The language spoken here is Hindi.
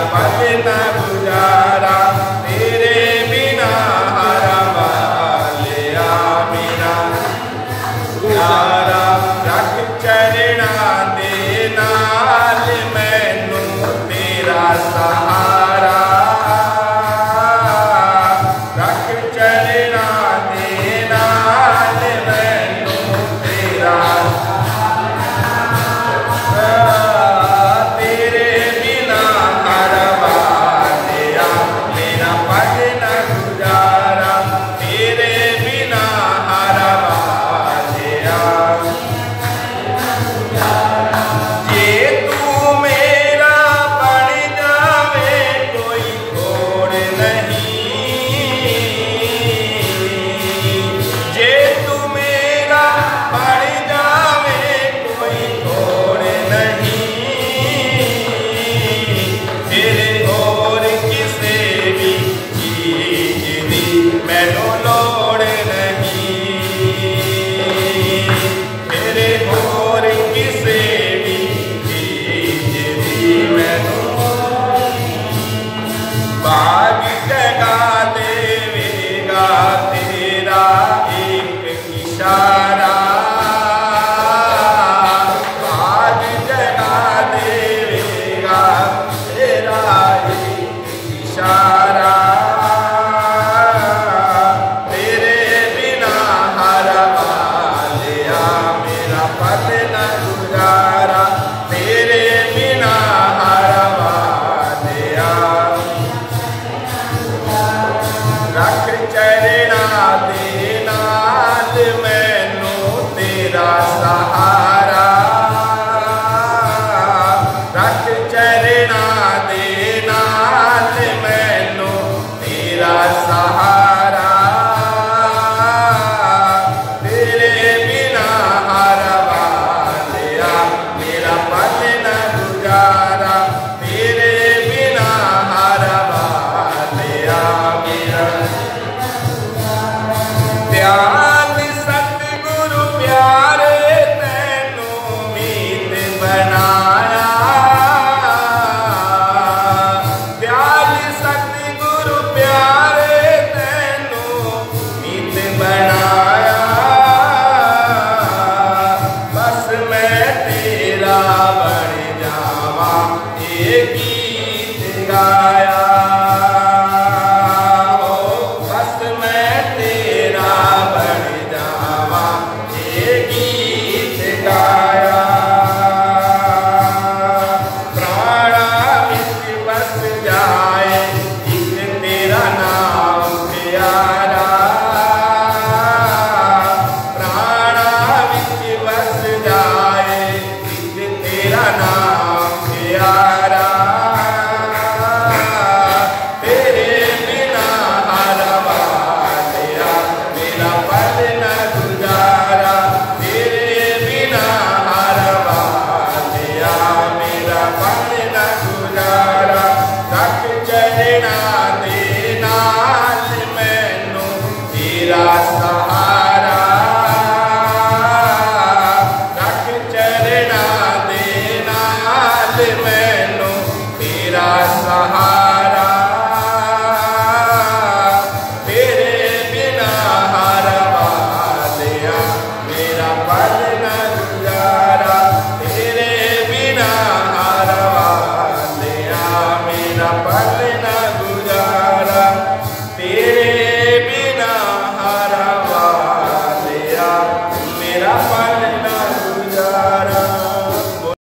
पल न गुजारा, तेरे बिना हर वालिया मेरा गुजारा। रख चरणा दे नाल मैनू तेरा सहारा, रख चरणा दे नाल मैनू तेरा बाग जगा देवेगा तेरा एक इशारा, बाग जगा देवेगा तेरा एक इशारा। तेरे बिना हर वालिया मेरा पल न गुजारा, तेरे बिना हर वालिया। रख चरणा दे नाल मैनू तेरा सहारा, रख चरणा दे नाल मैनू तेरा सहारा। तेरे बिना हर वालिया मेरा पल न गुजारा, तेरे बिना हर वालिया मेरा। ध्यान सतगुरु प्यारे तैनू मीत बनाया, ध्यान सतगुरु प्यारे तैनू मीत बनाया। बस मैं तेरा बन जावा ये गीत गाया, सहारा। रख चरणा दे नाल मैनू तेरा सहारा, तेरे बिना हर वालिया मेरा पल न गुजारा, तेरे बिना हर वालिया मेरा पल